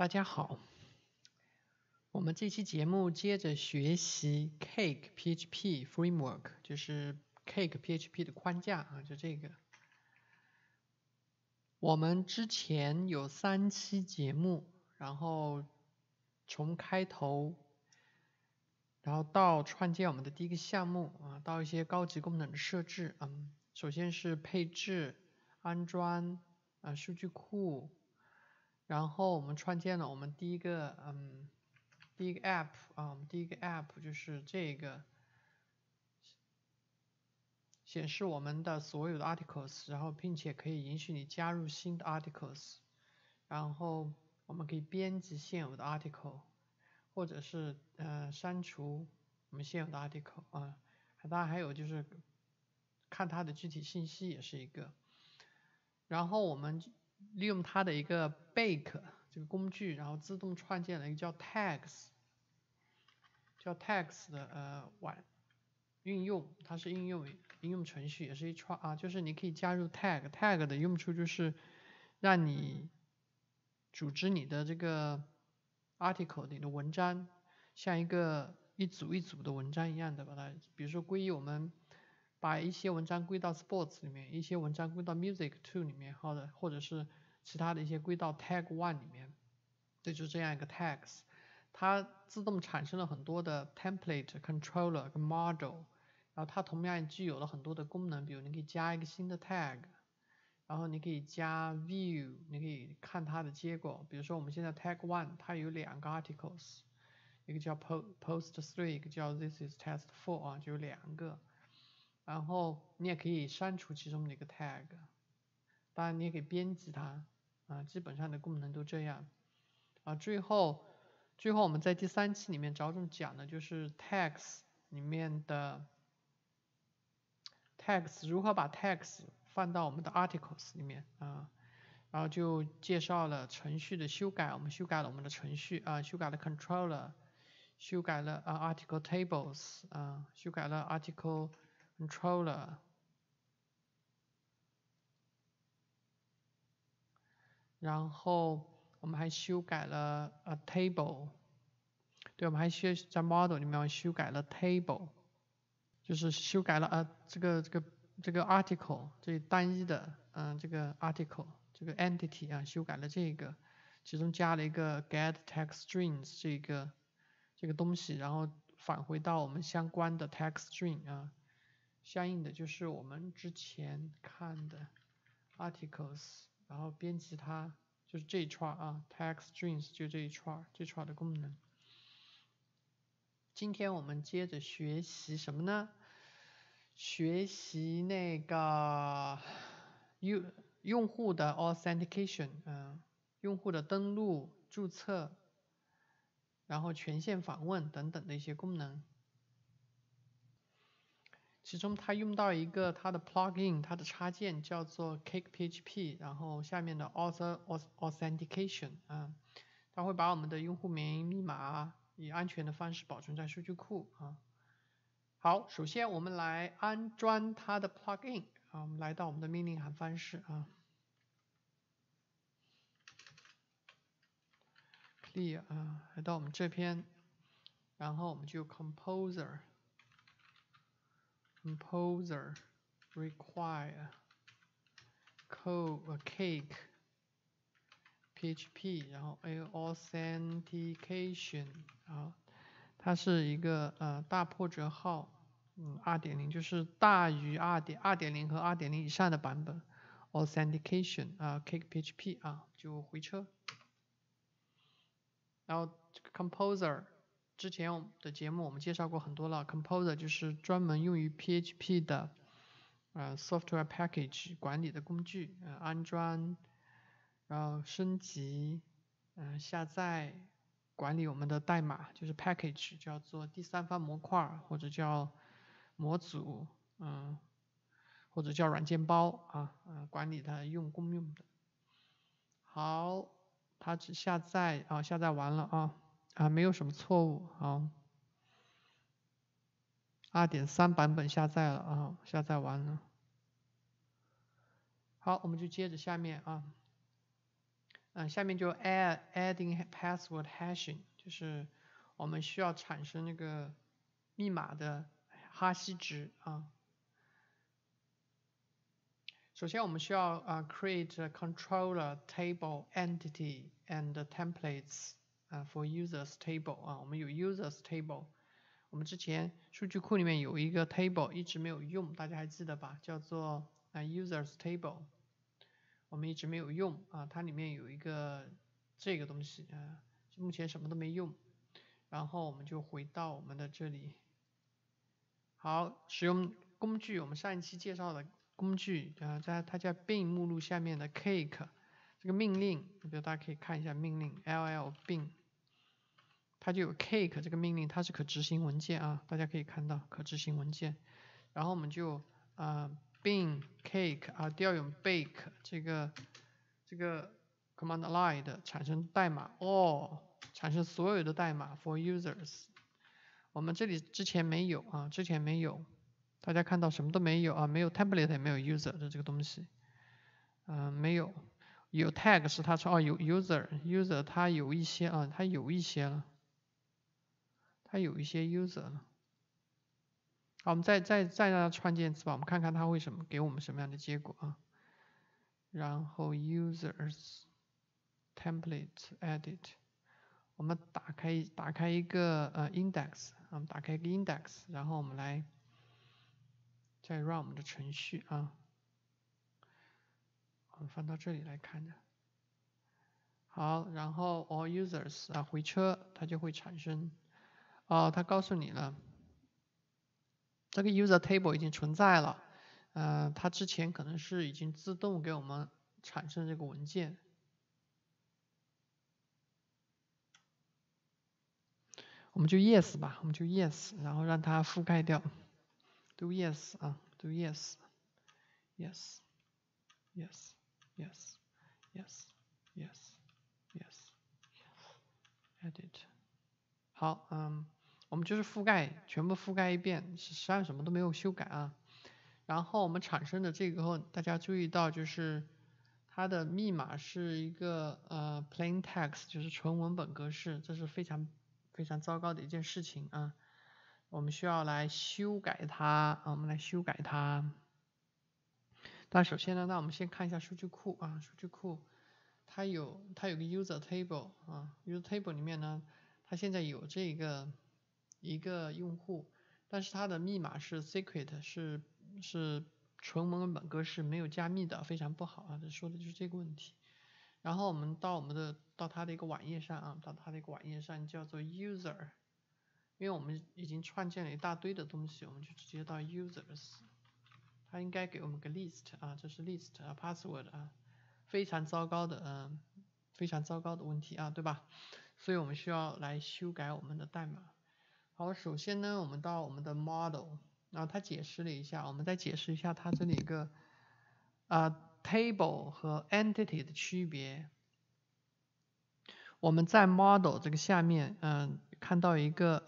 大家好，我们这期节目接着学习 Cake PHP Framework， 就是 Cake PHP 的框架啊，就这个。我们之前有3期节目，然后从开头，然后到创建我们的第一个项目啊，到一些高级功能的设置。首先是配置、安装数据库，然后我们创建了我们第一个 app 啊，我们第一个 app 就是这个，显示我们的所有的 articles， 然后并且可以允许你加入新的 articles， 然后我们可以编辑现有的 article， 或者是删除我们现有的 article 啊。当然还有就是看它的具体信息也是一个。然后我们利用它的一个 bake 这个工具，然后自动创建了一个叫 tags 的运用，它是应用程序，也是一串啊，就是你可以加入 tag 的用处就是让你组织你的这个 article， 你的文章像一组一组的文章一样的把它，比如说我们把一些文章归到 sports 里面，一些文章归到 music 2里面，或者是其他的一些归到 tag 1里面，这就是这样一个 tags。它自动产生了很多的 template、controller 跟 model， 然后它同样具有了很多的功能，比如你可以加一个新的 tag， 然后你可以加 view， 你可以看它的结果。比如说我们现在 tag 1它有2个 articles， 一个叫 post 3， 一个叫 this is test 4啊，就有2个。然后你也可以删除其中的一个 tag， 当然你也可以编辑它啊，基本上的功能都这样啊。最后我们在第3期里面着重讲的就是 tags 里面的 tags 如何把 tags 放到我们的 articles 里面啊，然后就介绍了程序的修改，我们修改了我们的程序啊，修改了 controller， 修改了article tables 啊，修改了 article controller， 然后我们还修改了table， 对，我们还在 model 里面修改了 table， 就是修改了这个 article 这单一的这个 article 这个 entity 啊，修改了这个，其中加了一个 get text strings 这个东西，然后返回到我们相关的 text string 啊，相应的就是我们之前看的 articles， 然后编辑它就是这一串啊 text strings 就这一串的功能。今天我们接着学习什么呢？学习那个用户的 authentication， 用户的登录、注册，然后权限访问等等的一些功能。其中它用到一个它的 plugin， 它的插件叫做 Cake PHP， 然后下面的 author authentication 它会把我们的用户名、密码以安全的方式保存在数据库啊。好，首先我们来安装它的 plugin 啊，我们来到我们的命令行方式啊 ，clear 来到我们这边，然后我们就 composer require cake PHP， 然后 authentication 它是一个大破折号2.0， 就是大于2.0和2.0以上的版本 authentication cake PHP 就回车。然后这个 composer 之前的节目我们介绍过很多了， composer 就是专门用于 PHP 的software package 管理的工具，安装，然后升级，下载，管理我们的代码，就是 package 叫做第三方模块或者叫模组，或者叫软件包管理它公用的。好，它只下载下载完了没有什么错误。好， 2.3 版本下载了下载完了。好，我们就接着下面下面就 adding password hashing， 就是我们需要产生那个密码的哈希值啊。首先我们需要create a controller table entity and templates for users table 我们有 users table， 我们之前数据库里面有一个 table 一直没有用，大家还记得吧？叫做users table， 我们一直没有用它里面有一个这个东西目前什么都没用。然后我们就回到我们的这里。好，使用工具，我们上一期介绍的工具它叫 bin 目录下面的 cake 这个命令，比如大家可以看一下命令 ll bin， 它就有 cake 这个命令，它是可执行文件大家可以看到可执行文件。然后我们就bin cake调用 bake 这个 command line 的产生代码产生所有的代码 for users。我们这里之前没有之前没有，大家看到什么都没有没有 template 也没有 user 的这个东西没有。有 tag 是它说有 user 它有一些它有一些了，它有一些 user 了。好，我们再让它串键词吧，我们看看它会给我们什么样的结果然后 users template edit， 我们打开一个index， 我们打开一个 index， 然后我们来再 run 我们的程序我们放到这里来看的。好，然后 all users 回车，它就会产生它告诉你了，这个 user table 已经存在了它之前可能是已经自动给我们产生这个文件。我们就 yes 吧，我们就 yes， 然后让它覆盖掉 do yes do yes yes yes yes yes yes yes edit。 好我们就是全部覆盖一遍，实际上什么都没有修改然后我们产生的这个后，大家注意到就是它的密码是一个plain text， 就是纯文本格式，这是非常非常糟糕的一件事情我们需要来修改它我们来修改它。但首先呢，那我们先看一下数据库数据库它有个 user table user table 里面呢，它现在有这个一个用户，但是它的密码是 secret， 是纯文本格式，没有加密的，非常不好这说的就是这个问题。然后我们到它的一个网页上到它的一个网页上叫做 user， 因为我们已经创建了一大堆的东西，我们就直接到 users， 它应该给我们个 list 这是 list password 非常糟糕的非常糟糕的问题对吧？所以我们需要来修改我们的代码。好，首先呢，我们到我们的 model， 然后它解释了一下，我们再解释一下它这里一个table 和 entity 的区别。我们在 model 这个下面看到一个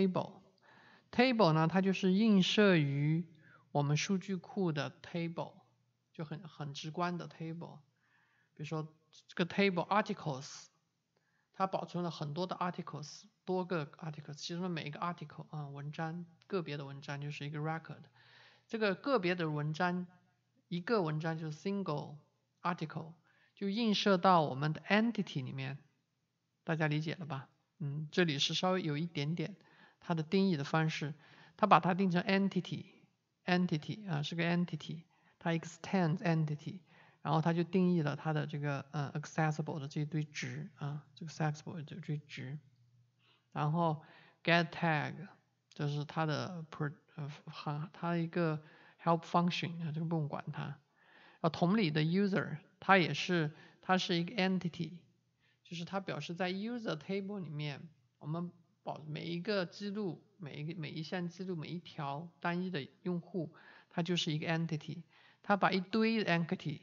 table 呢，它就是映射于我们数据库的 table， 就很直观的 table。比如说这个 table articles， 它保存了很多的 articles， 多个 articles， 其中每一个 article 文章，个别的文章就是一个 record。这个个别的文章，一个文章就是 single article， 就映射到我们的 entity 里面，大家理解了吧？这里是稍微有一点点它的定义的方式，它把它定成 entity 是个 entity， 它 extends entity， 然后它就定义了它的这个accessible 的这一堆值这个 accessible 的这堆值。然后 get tag 这是它的它一个 help function 这个不用管它。同理的 user 它是一个 entity， 就是它表示在 user table 里面，我们每一个记录每一项记录每一条单一的用户，它就是一个 entity， 它把一堆 entity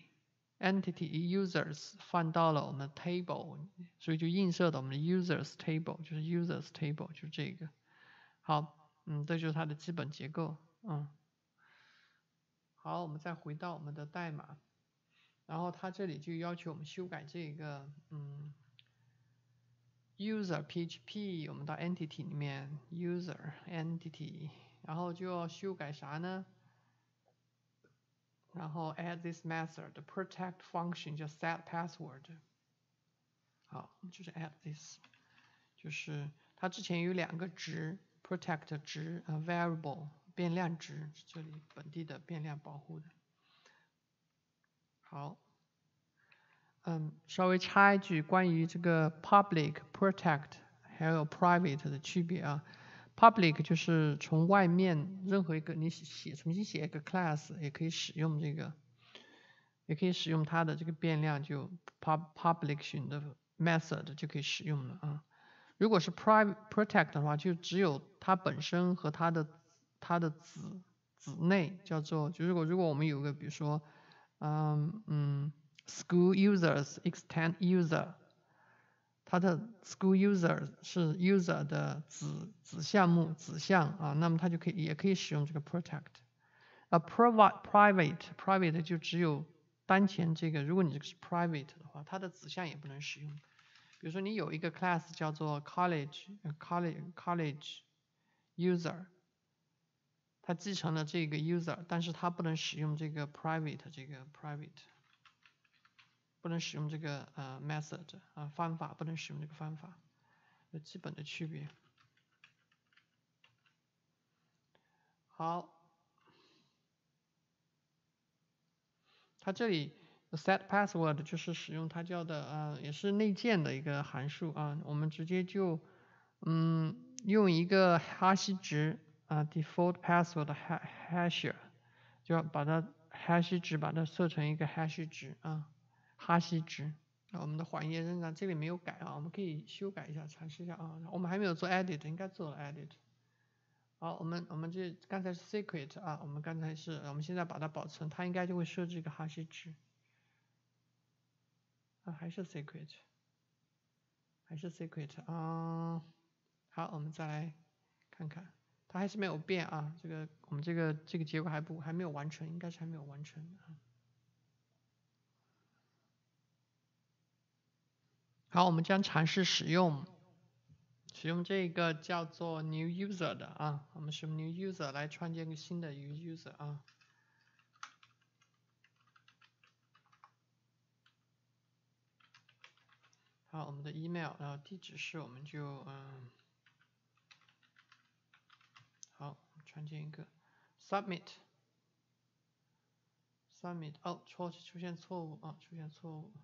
users 放到了我们 table， 所以就映射到我们的 users table， 就是 users table 就是这个。好这就是它的基本结构好，我们再回到我们的代码。 然后它这里就要求我们修改这个user PHP， 我们到 entity 里面 user entity， 然后就要修改啥呢？然后 add this method protect function 叫 set password。好，就是 add this， 就是它之前有2个值 protect 值variable 变量值，这里本地的变量保护的。好，稍微插一句关于这个 public protect 还有 private 的区别啊。public 就是从外面任何一个你重新写一个 class 也可以使用这个，也可以使用它的这个变量，就 public 的 method 就可以使用了啊。如果是 private protect 的话，就只有它本身和它的子内叫做，就如果我们有个比如说school users extend user， 它的 school user 是 user 的子项啊，那么它也可以使用这个 protect。private 就只有当前这个，如果你这个是 private 的话，它的子项也不能使用。比如说你有一个 class 叫做 college user， 它继承了这个 user， 但是它不能使用这个 private 不能使用这个method 方法，不能使用这个方法，有基本的区别。好，它这里 set password 就是使用它叫的也是内建的一个函数啊，我们直接就用一个哈希值default password hasher， 就要把它哈希值把它设成一个哈希值哈希值。我们的环页仍然这里没有改我们可以修改一下，尝试一下我们还没有做 edit， 应该做了 edit。好，我们这刚才是 secret 我们现在把它保存，它应该就会设置一个哈希值还是 secret 好，我们再来看看，它还是没有变我们这个结果还没有完成，应该是还没有完成好，我们将尝试使用这个叫做 new user 的我们使用 new user 来创建一个新的 user 好，我们的 email， 然后地址是我们就好，创建一个 submit 出现错误出现错误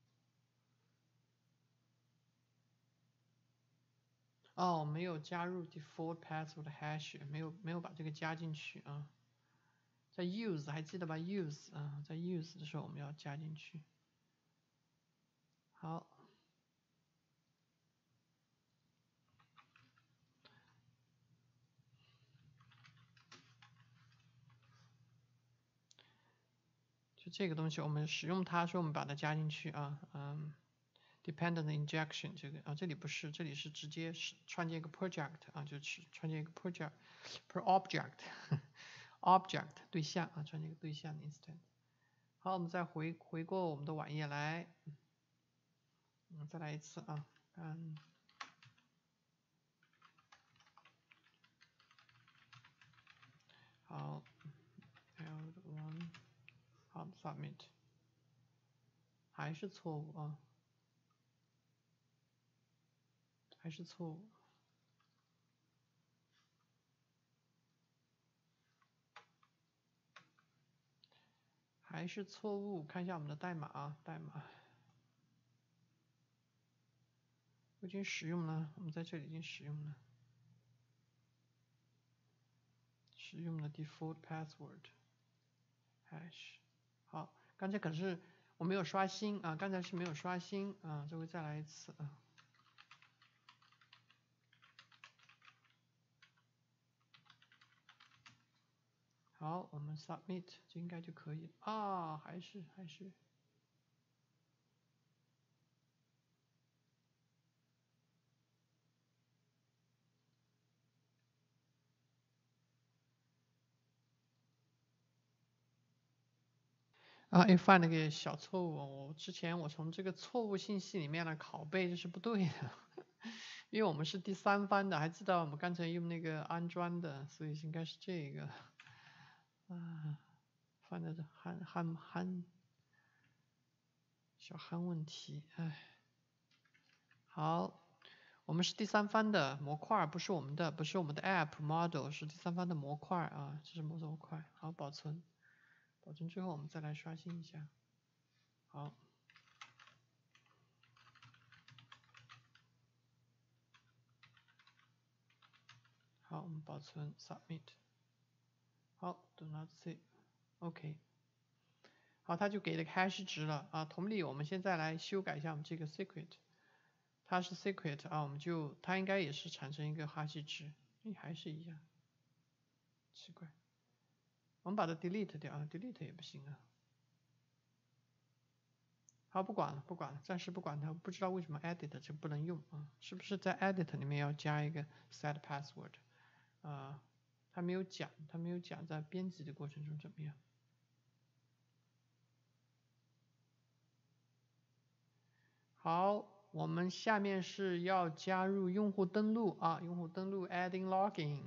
没有加入 default password hash， 没有把这个加进去在 use 还记得吧 use 在 use 的时候我们要加进去。好，就这个东西我们使用它，说我们把它加进去dependent injection 这个这里不是，这里是直接创建一个 project 就是创建一个 project per object object 对象创建一个对象 instance。好，我们再回过我们的网页来，再来一次好 L1 好 submit 还是错误还是错误。还是错误，看一下我们的代码代码我已经使用了，我们在这里已经使用了default password hash。好，刚才可是我没有刷新刚才是没有刷新这回再来一次好，我们 submit 这应该就可以还是啊，又犯了个小错误。之前我从这个错误信息里面呢拷贝，这是不对的。因为我们是第三方的，还知道我们刚才用那个安装的，所以应该是这个。啊，犯的小憨问题，哎。好，我们是第三方的模块，不是我们的 app model， 是第三方的模块啊，这是模块。好，保存之后我们再来刷新一下。好。好，我们保存 submit。好 ，do not save。OK。好，它就给了个 hash 值了啊。同理，我们现在来修改一下我们这个 secret， 它是 secret 啊，它应该也是产生一个 hash 值，还是一样，奇怪。我们把它 delete 掉啊 ，delete 也不行啊。好，不管了，暂时不管它。不知道为什么 edit 就不能用啊？是不是在 edit 里面要加一个 set password 啊？他没有讲在编辑的过程中怎么样。好，我们下面是要加入用户登录啊，用户登录 adding login。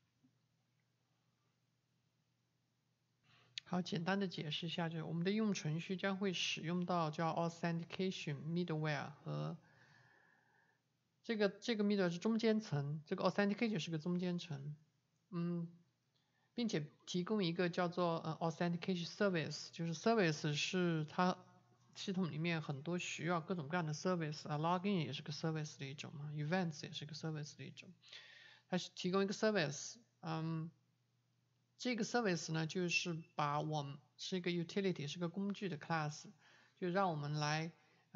好，简单的解释一下，就是我们的应用程序将会使用到叫 authentication middleware 和这个 middleware 是中间层，这个 authentication 是个中间层，并且提供一个叫做authentication service， 就是 service 是它系统里面很多需要各种各样的 service 啊 ，login 也是个 service 的一种嘛 ，events 也是个 service 的一种，它是提供一个 service，这个 service 呢就是把我们是一个 utility， 是个工具的 class， 就让我们来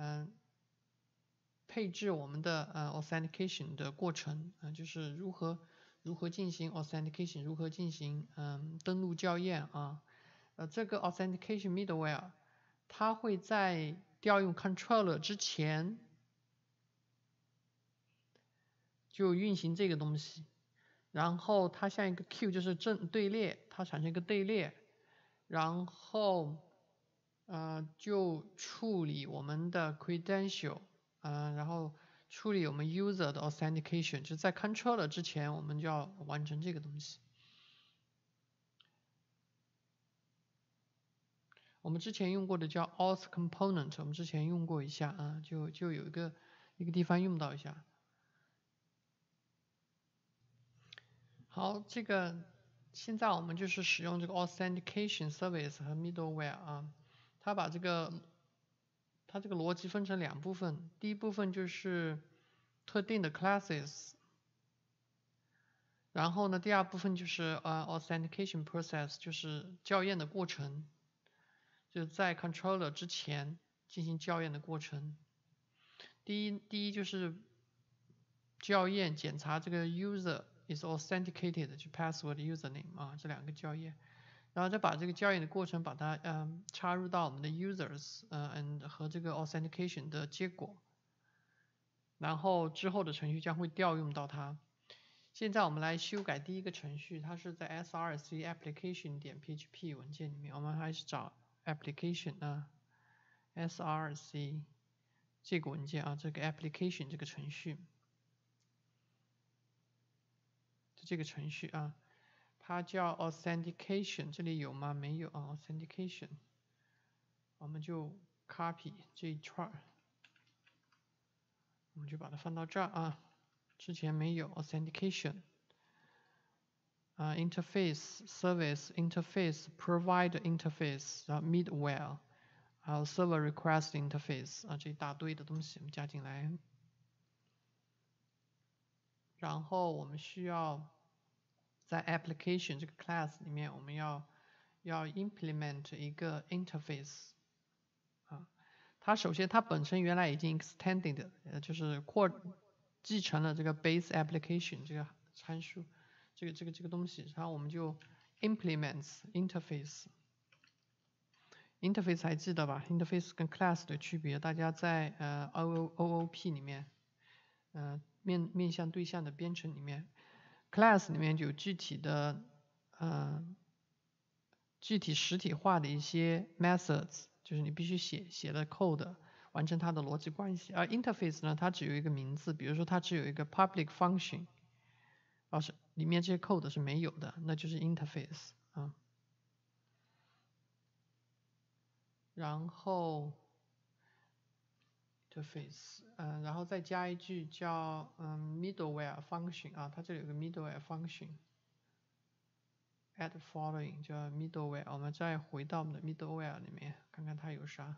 配置我们的authentication 的过程，就是如何进行 authentication， 如何进行登录校验啊。这个 authentication middleware 它会在调用 controller 之前就运行这个东西，然后它像一个 queue， 就是队列，它产生一个队列，然后就处理我们的 credential，然后处理我们 user 的 authentication， 就在 controller 之前我们就要完成这个东西。我们之前用过的叫 auth component， 我们之前用过一下啊，就有一个地方用到一下。好，这个现在我们就是使用这个 authentication service 和 middleware 啊，它这个逻辑分成两部分，第一部分就是特定的 classes， 然后呢，第二部分就是authentication process， 就是校验的过程，就是在 controller 之前进行校验的过程。第一就是校验检查这个 user is authenticated 就 password username 啊，这两个校验，然后再把这个校验的过程把它插入到我们的 users 和这个 authentication 的结果，然后之后的程序将会调用到它。现在我们来修改第一个程序，它是在 src application 点 php 文件里面，我们还是找 application 啊 src 这个文件啊，这个 application 这个程序，这个程序啊，它叫 authentication， 这里有吗？没有啊 authentication， 我们就 copy 这一串，我们就把它放到这儿啊，之前没有 authentication。interface service interface provide interface middleware， 还有 server request interface 这一大堆的东西我们加进来，然后我们需要在 application 这个 class 里面，我们要 implement 一个 interface 它首先它本身原来已经 extended， 就是继承了这个 base application 这个参数。这个东西，然后我们就 implements interface 还记得吧 ？interface 跟 class 的区别，大家在OOP 里面，面向对象的编程里面 ，class 里面就有具体的具体实体化的一些 methods，就是你必须写的 code 完成它的逻辑关系。而 interface 呢，它只有一个名字，比如说它只有一个 public function，是里面这些 code 是没有的，那就是 interface 啊。然后 interface，然后再加一句叫middleware function 啊，它这里有个 middleware function。add following 叫 middleware，我们再回到我们的 middleware 里面看看它有啥。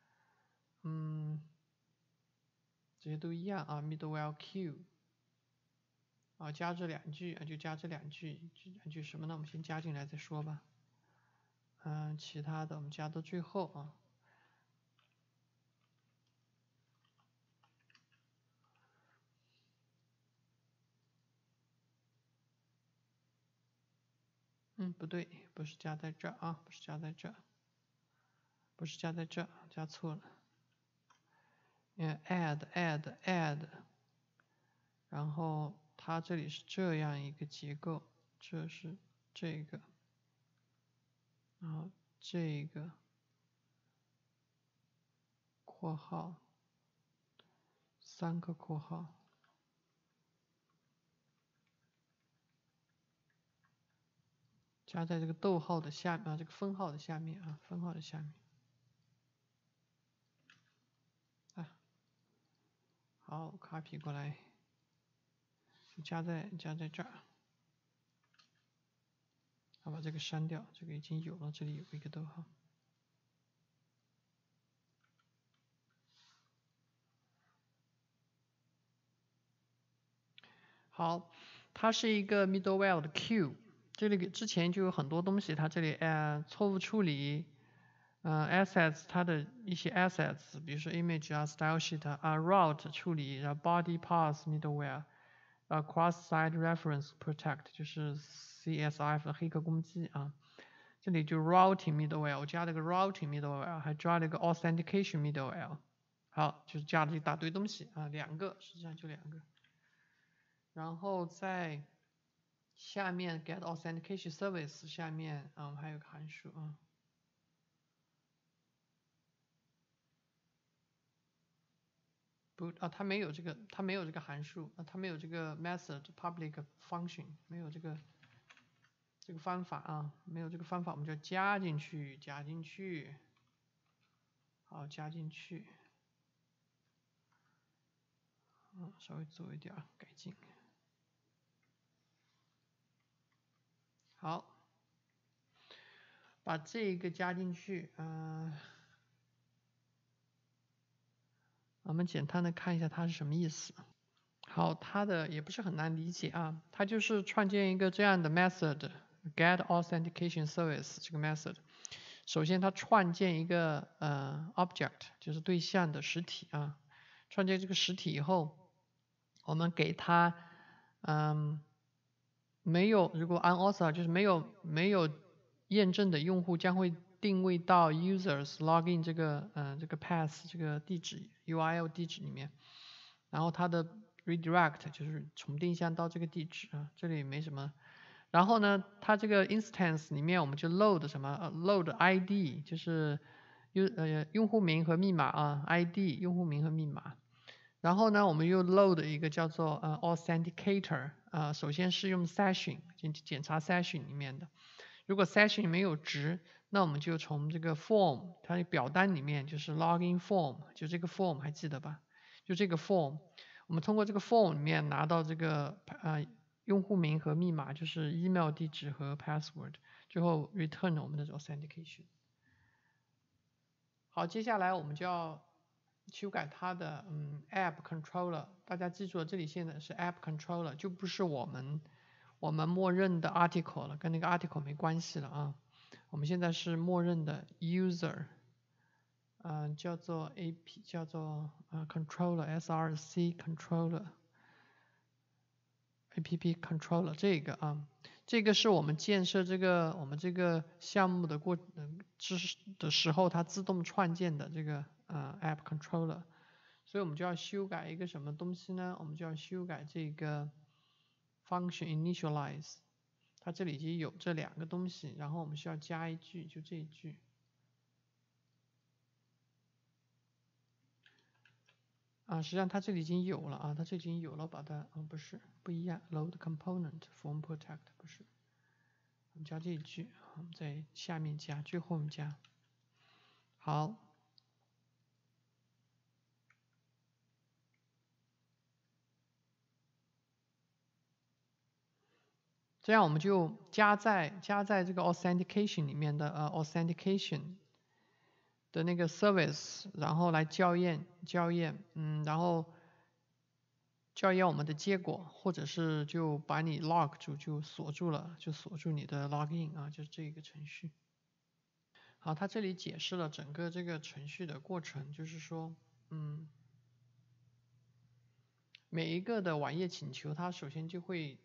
这些都一样啊 ，middleware queue 啊，加这两句啊，就加这两句，这两句什么呢？我们先加进来再说吧。其他的我们加到最后啊。不对，不是加在这啊，不是加在这，不是加在这，加错了。add，然后它这里是这样一个结构，这是这个，然后这个括号3个括号。加在这个逗号的下面啊，这个分号的下面啊，分号的下面。好 ，copy 过来，加在这儿。好，把这个删掉，这个已经有了，这里有一个逗号。好，它是一个 middleware 的 queue， 这里之前就有很多东西，它这里错误处理。assets 它的一些 assets， 比如说 image 啊 style sheet 啊 route 处理，然后 body path middleware， cross site reference protect 就是 CSRF 的黑客攻击啊。这里就 routing middleware， 我加了个 routing middleware， 还加了一个 authentication middleware。好，就是加了一大堆东西啊，两个，实际上就两个。然后在下面 get authentication service 下面还有个函数啊。不它没有这个函数它没有这个 method public function， 没有这个方法啊，没有这个方法，我们就加进去，好，加进去，稍微做一点改进，好，把这个加进去，我们简单的看一下它是什么意思。好，它的也不是很难理解啊，它就是创建一个这样的 method get authentication service 这个 method。首先它创建一个object 就是对象的实体啊，创建这个实体以后，我们给它没有如果 unauthorized 就是没有验证的用户将会定位到 users login 这个path 这个地址 URL 地址里面，然后它的 redirect 就是重定向到这个地址啊，这里没什么。然后呢，它这个 instance 里面我们就 load 什么load ID 就是用户名和密码啊 ID 用户名和密码。然后呢，我们又 load 一个叫做authenticator 首先是用 session 检查 session 里面的，如果 session 没有值，那我们就从这个 form 它的表单里面就是 login form 就这个 form 还记得吧？就这个 form， 我们通过这个 form 里面拿到这个用户名和密码，就是 email 地址和 password， 最后 return 我们的 authentication。好，接下来我们就要修改它的app controller， 大家记住了，这里现在是 app controller， 就不是我们默认的 article 了，跟那个 article 没关系了啊。我们现在是默认的 user， 叫做 app 叫做controller src controller app controller 这个啊，这个是我们建设我们这个项目的时候它自动创建的这个app controller。所以我们就要修改一个什么东西呢？我们就要修改这个 function initialize。 它这里已经有这2个东西，然后我们需要加一句，就这一句。实际上它这里已经有了啊，它这里已经有了，把它不是不一样 ，load component form protect 不是，我们加这一句，我们在下面加，最后面加。好，这样我们就加在这个 authentication 里面的authentication 的那个 service， 然后来校验，然后校验我们的结果，或者是就把你 lock 住，就锁住了，就锁住你的 login 啊，就是这个程序。好，它这里解释了整个这个程序的过程，就是说，每一个的网页请求，它首先就会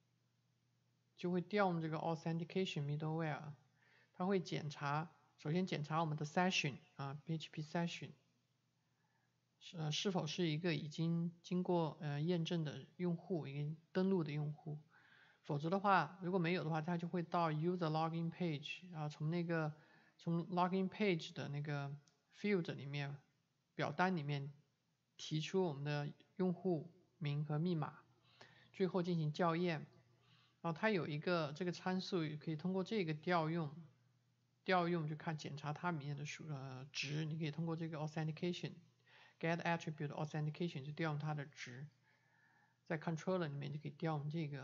调用这个 authentication middleware， 它会首先检查我们的 session PHP session 是否是一个已经经过验证的用户，已经登录的用户，否则的话，如果没有的话，它就会到 user login page， 从 login page 的那个 field 里面，表单里面提出我们的用户名和密码，最后进行校验。然后它有一个这个参数，可以通过这个调用就检查它里面的值，你可以通过这个 authentication get attribute authentication 就调用它的值，在 controller 里面就可以调用这个。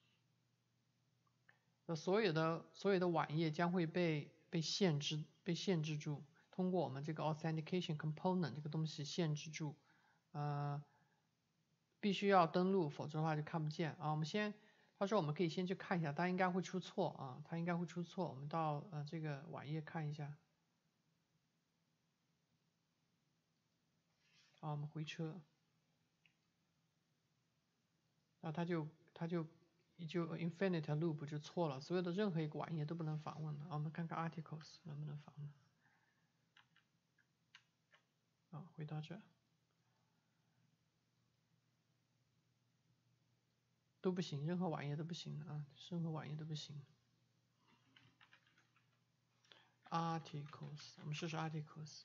所有的网页将会被限制住，通过我们这个 authentication component 这个东西限制住，必须要登录，否则的话就看不见啊。他说我们可以先去看一下，它应该会出错啊，它应该会出错。我们到这个网页看一下。好，我们回车，然后它就 infinite loop 就错了，所有的任何一个网页都不能访问了。我们看看 articles 能不能访问。回到这。都不行，任何网页都不行啊，任何网页都不行。articles 我们试试 articles。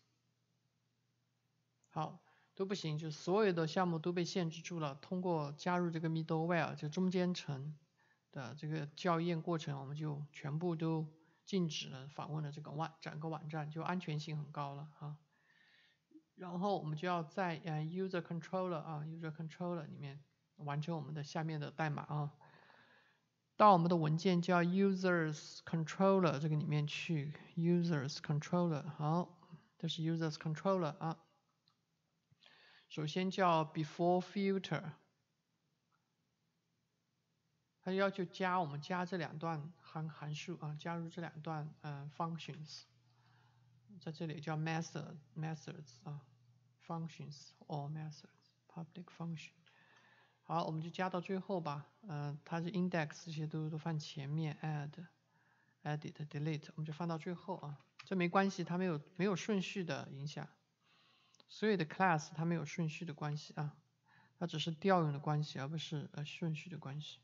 好，都不行，就所有的项目都被限制住了。通过加入这个 middleware 就中间层的这个校验过程，我们就全部都禁止了访问的整个网站，就安全性很高了啊。然后我们就要在user controller 里面完成我们的下面的代码啊。到我们的文件叫 users controller 这个里面去 users controller， 好，这是 users controller 啊。首先叫 before filter， 它要求我们加这2段函数啊，加入这2段functions， 在这里叫 methods 啊 functions or methods public function。好，我们就加到最后吧。它是 index 这些都放前面 add、edit、delete， 我们就放到最后啊。这没关系，它没有顺序的影响。所有的 class 它没有顺序的关系啊，它只是调用的关系，而不是顺序的关系。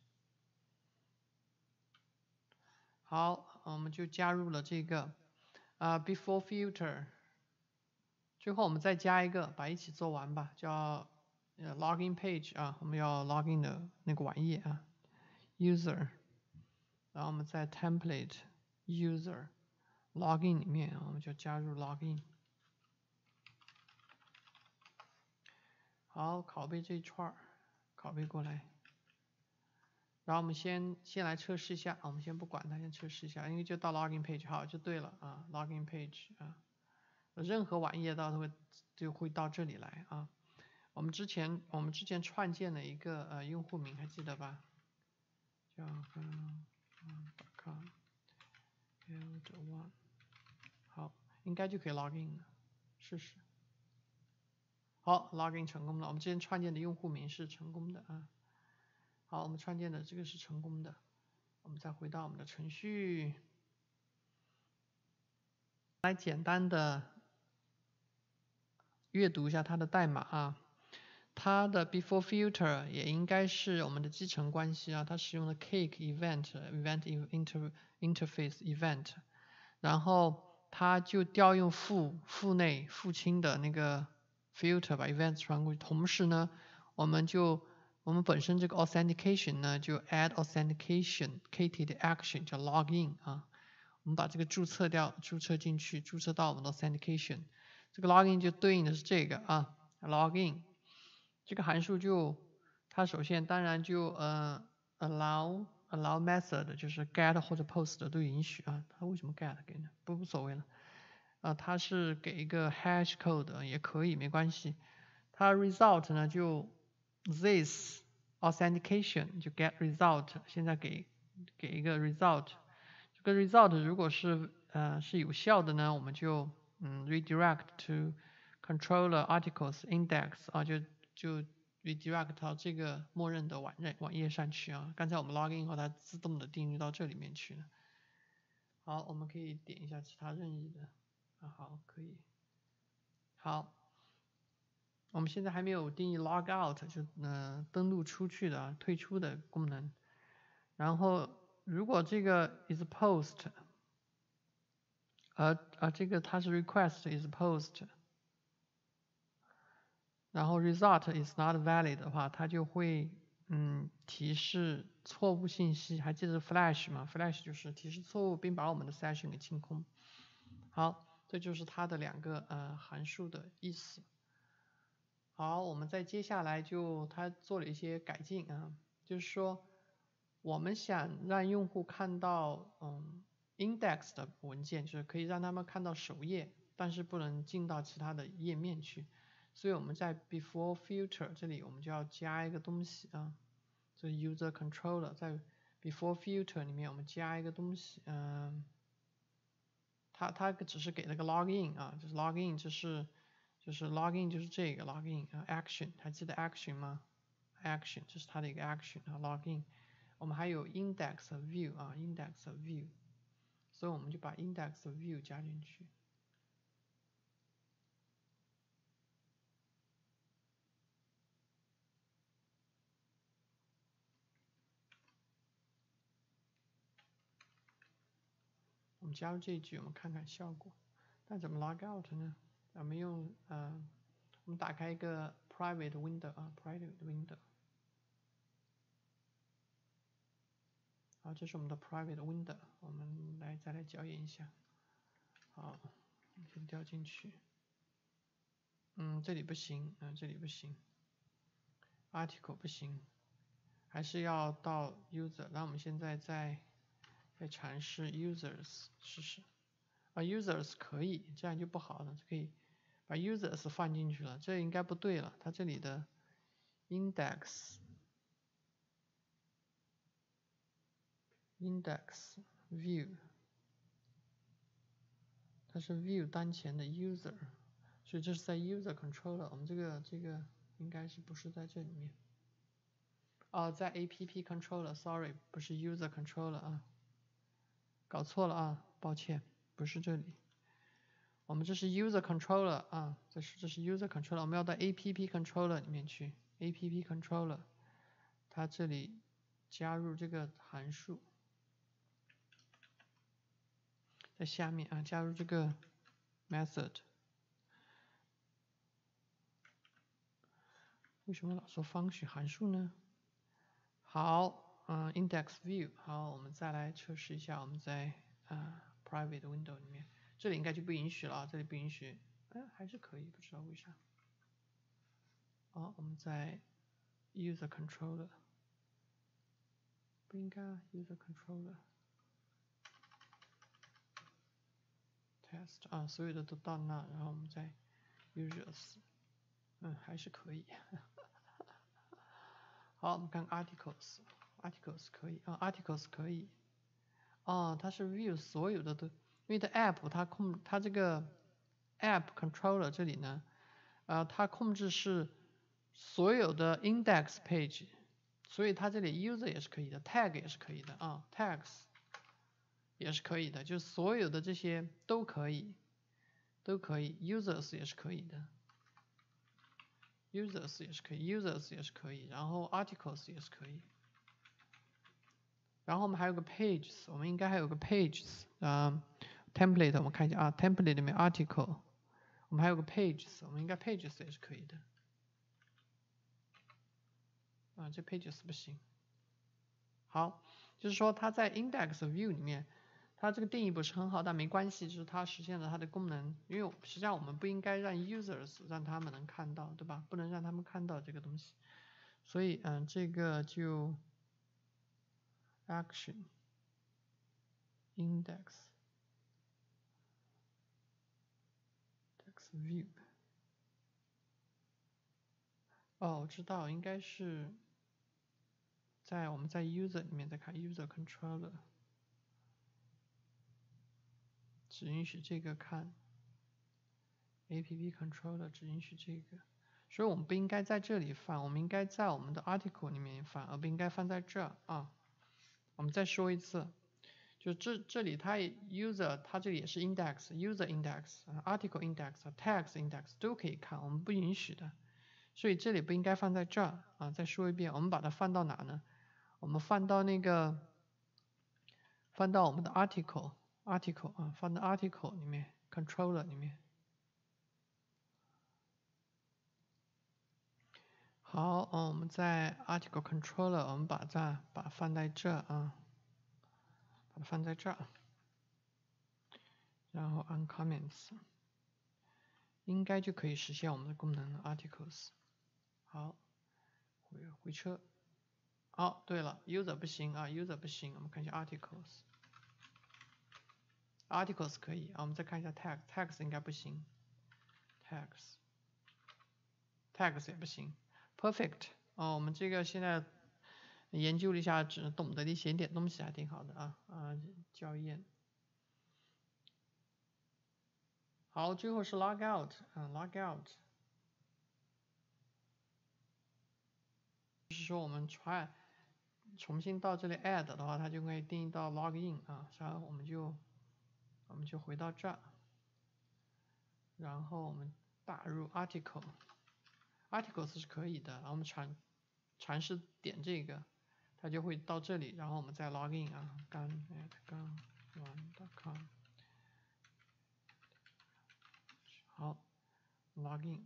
好，我们就加入了这个before filter， 最后我们再加一个，把一起做完吧，叫login page 啊，我们要 login 的那个网页啊 ，user， 然后我们在 template user login 里面，我们就加入 login。好，拷贝这一串，拷贝过来。然后我们先来测试一下，我们先不管它，先测试一下，因为就到 login page， 好，就对了啊 ，login page 啊，任何网页就会到这里来啊。我们之前创建了一个用户名，还记得吧？叫com build one， 好，应该就可以 login 了，试试。好 ，login 成功了，我们之前创建的用户名是成功的啊。好，我们创建的这个是成功的。我们再回到我们的程序，来简单的阅读一下它的代码啊。 它的 before filter 也应该是我们的继承关系啊，它使用的 cake event interface event， 然后它就调用父内父亲的那个 filter 把 event 传过去，同时呢，我们本身这个 authentication 呢就 add authentication KT 的 action 叫 login 啊，我们把这个注册进去，注册到我们的 authentication， 这个 login 就对应的是这个啊 login。这个函数就它首先当然就allow method 就是 get 或者 post 都允许啊，它为什么 get 给呢？无所谓了啊，它是给一个 hash code 也可以没关系。它 result 呢就 this authentication 就 get result， 现在给一个 result， 这个 result 如果是有效的呢，我们就redirect to controller articles index 啊，就 redirect 到这个默认的网页上去啊。刚才我们 login 以后，它自动的定义到这里面去了。好，我们可以点一下其他任意的啊，好，可以。好，我们现在还没有定义 log out 就登录出去的退出的功能。然后如果这个 is post， 这个它是 request is post。然后 result is not valid 的话，它就会提示错误信息。还记得 flash 吗 ？flash 就是提示错误，并把我们的 session 给清空。好，这就是它的两个函数的意思。好，我们再接下来它做了一些改进啊，就是说我们想让用户看到index 的文件，就是可以让他们看到首页，但是不能进到其他的页面去。所以我们在 before filter 这里我们就要加一个东西啊，这是 user controller， 在 before filter 里面我们加一个东西，它只是给了个 login 啊，就是 login 就是 login 就是这个 login action， 还记得 action 吗 ？action 这是它的一个 action 啊 login， 我们还有 index view 啊 index view， 所以我们就把 index view 加进去。我们加入这一句，我们看看效果。那怎么 log out 呢？我们用我们打开一个 private window 啊 private window。好，这是我们的 private window， 我们再来校验一下。好，先调进去。这里不行，这里不行。article 不行，还是要到 user。那我们现在再尝试 users 试试。users 可以，这样就不好了，可以把 users 放进去了，这应该不对了，它这里的 index view， 它是 view 当前的 user， 所以这是在 user controller， 我们这个应该是不是在这里面？在 app controller，sorry， 不是 user controller 啊，搞错了啊，抱歉，不是这里。我们这是 user controller 啊，这是 user controller， 我们要到 app controller 里面去 ，app controller， 它这里加入这个函数，在下面啊，加入这个 method。为什么老说function函数呢？好，index view， 好，我们再来测试一下，我们在private window 里面。这里应该就不允许了，这里不允许，还是可以，不知道为啥。好，我们在 user controller， 不应该user controller test 所有的都到那，然后我们在 users， 还是可以。好，我们看 articles 可以articles 可以，它是 view 所有的都。因为它 app 它这个 app controller 这里呢，它控制是所有的 index page， 所以它这里 user 也是可以的 ，tag 也是可以的tags 也是可以的，就是所有的这些都可以 ，users 也是可以的 ，users 也是可以，users 也是可以，然后 articles 也是可以。然后我们还有个 pages， 我们应该还有个 pages， template 我们看一下啊 ，template 里面 article， 我们还有个 pages， 我们应该 pages 也是可以的。这 pages 不行。好，就是说它在 index view 里面，它这个定义不是很好，但没关系，就是它实现了它的功能。因为实际上我们不应该让 users 让他们能看到，对吧？不能让他们看到这个东西。所以这个就 action index view。我知道，应该是我们在 user 里面再看 user controller， 只允许这个看 app controller 只允许这个，所以我们不应该在这里放，我们应该在我们的 article 里面放，而不应该放在这啊。我们再说一次，就这里它 user 它这里也是 index user index、article index、tags index 都可以看，我们不允许的，所以这里不应该放在这儿啊。再说一遍，我们把它放到哪呢？我们放到我们的 article 放到 article 里面 controller 里面。好，我们在 article controller 我们把它放在这啊，把它放在这儿，然后按 comments， 应该就可以实现我们的功能了 articles。好，回车。对了 user 不行啊 user 不行，我们看一下 articles 可以啊，我们再看一下 tags 应该不行 tags 也不行 perfect。我们这个现在研究了一下，只懂得的写点东西还挺好的啊校验。好，最后是 logout logout， 就是说我们重新到这里 add 的话，它就会定义到 login 然后我们就回到这儿，然后我们打入 articles 是可以的，然后我们尝试点这个，它就会到这里，然后我们再 login gan@gan1.com。好 ，login，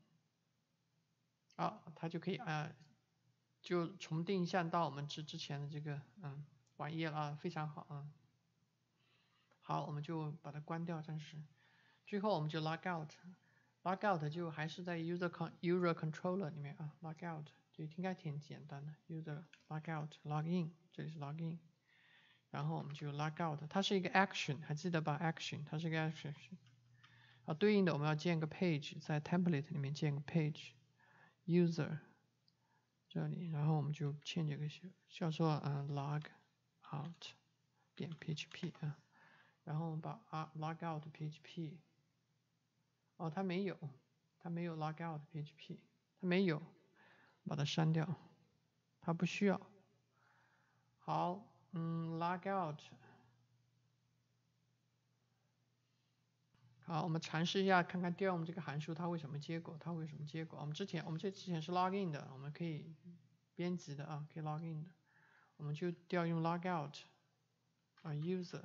它就可以就重定向到我们之前的这个网页了，非常好好，我们就把它关掉，暂时。最后我们就 logout 就还是在 user controller 里面logout 就应该挺简单的 user logout login， 这里是 login， 然后我们就 logout， 它是一个 action， 还记得吧 action， 它是一个 action。对应的我们要建个 page， 在 template 里面建个 page user 这里，然后我们就嵌这个叫做logout 点 php 然后我们把logout php， 它没有 logout php， 它没有，把它删掉，它不需要。好，logout。好，我们尝试一下看看调用这个函数它为什么结果，我们之前是 login 的，我们可以编辑的可以 login 的，我们就调用 logout users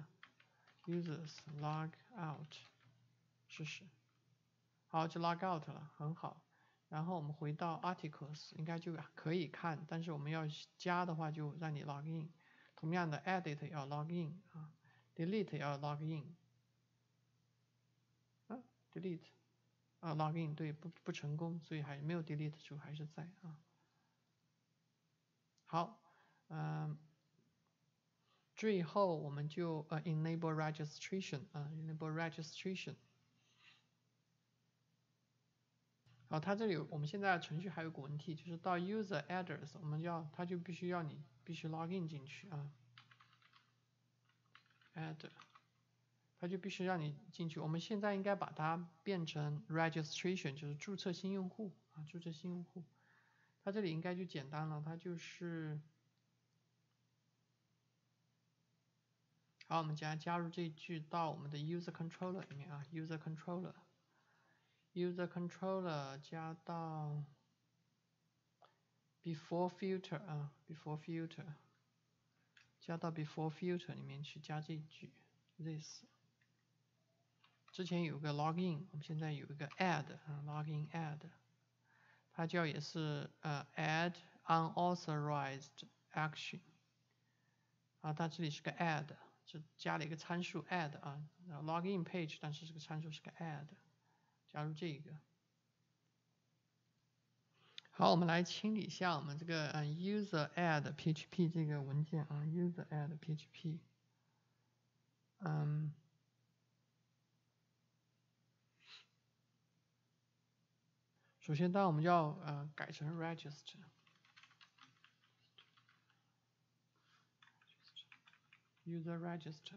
logout 试试。好，就 logout 了，很好。然后我们回到 articles， 应该就可以看，但是我们要加的话就让你 login。同样的 edit 要 login delete 要 login delete login 对不成功，所以还没有 delete 就还是在好，最后我们就enable registration enable registration。好，它这里我们现在程序还有个问题，就是到 user address， 它就必须login 进去add， 它就必须让你进去。我们现在应该把它变成 registration， 就是注册新用户注册新用户。它这里应该就简单了，它就是好，我们加入这一句到我们的 user controller 里面user controller 加到 before filter 啊 before filter 加到 before filter 里面去加这一句 this。之前有个 login， 我们现在有一个 add login add， 它叫也是add unauthorized action 它这里是个 add， 是加了一个参数 add login page， 但是这个参数是个 add， 加入这个。好，我们来清理一下我们这个user add php 这个文件user add php。首先，当然我们要改成 register user register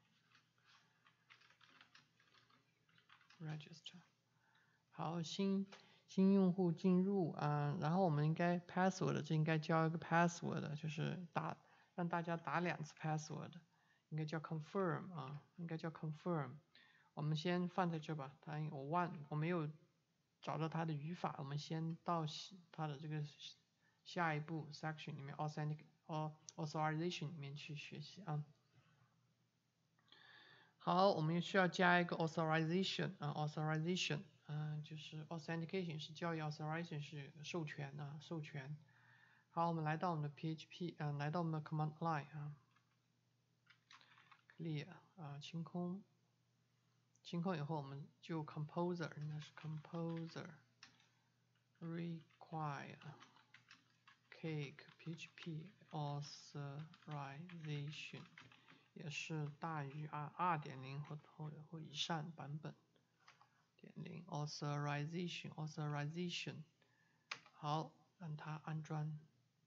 register。好，新用户进入然后我们应该 password 这应该交一个 password， 就是让大家打2次 password， 应该叫 confirm 应该叫 confirm。我们先放在这吧，我没有找到它的语法，我们先到它的这个下一步 section 里面 authorization 里面去学习好，我们需要加一个 authorization authorization 就是 authentication 是交易 authorization 是授权授权。好，我们来到我们的 PHP 来到我们的 command line clear 清空以后我们就 composer 应该是 composer require cake PHP authorization 也是大于2.0或以上版本0 authorization 好，让它安装。